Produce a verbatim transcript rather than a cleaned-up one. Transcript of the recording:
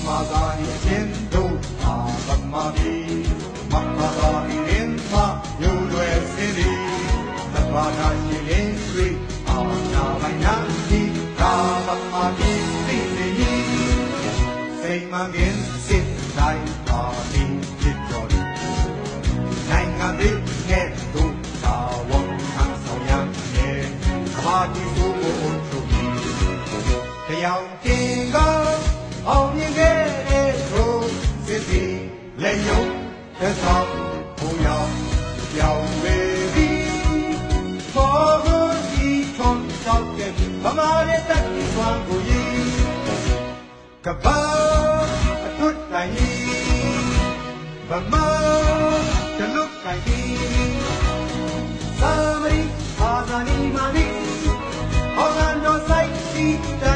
သာဤအရှင်တို့အာသမတိမမသာဤရင်းမမျိုးတွေစင်းသည်သဘာဝရှိလင်းတွေအာနာမိုင်းနာဒီသာသမတိသိနေ၏စိတ်မှန်ခင်စစ်တိုင်းပါတိဖြစ်တော်သည်နိုင်ငံတွေနဲ့တို့သာဝန်ခံဆောင်ရမယ်ကဘာတိဆိုမို့ချုပ်ပြီးတရားတင်ကအောင်မြင်ခဲ့တဲ့တို့စစ်စီလက်ယုံသက်ဆောင်ဘုံရောက်ပြောင်းလေသည်ဘောဂုဒီထုံတောက်ကဗမာရဲ့တက်ပြီးသွမ်းကိုရည်ကဘာအထွတ်တိုင်းဗမာတလုတ်ကိုင်သည်သာမရီအာဇာနည်မာနီဟောကန်တော်ဆိုင်တီ